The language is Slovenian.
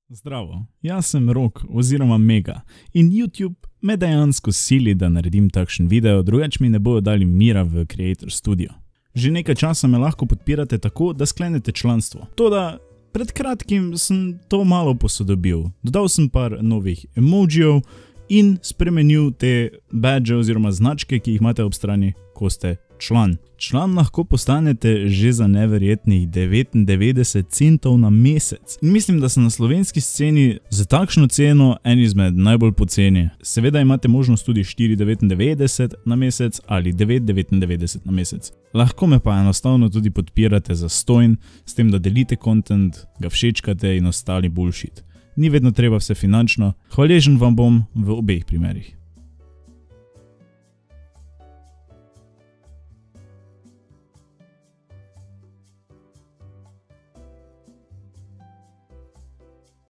Zdravo, jaz sem Rok oziroma Mega in YouTube me dejansko sili, da naredim takšen video, drugače mi ne bojo dali mira v Creator Studio. Že nekaj časa me lahko podpirate tako, da sklenete članstvo. Toda pred kratkim sem to malo posodobil. Dodal sem par novih emojijev in spremenil te badge oziroma značke, ki jih imate ob strani, ko ste član. Član lahko postanete že za neverjetnih 99 centov na mesec. In mislim, da so na slovenski sceni za takšno ceno en izmed najbolj poceni. Seveda imate možnost tudi 4,99 na mesec ali 9,99 na mesec. Lahko me pa enostavno tudi podpirate zastonj, s tem, da delite content, ga všečkate in ostali bullshit. Ni vedno treba vse finančno, hvaležen vam bom v obeh primerih.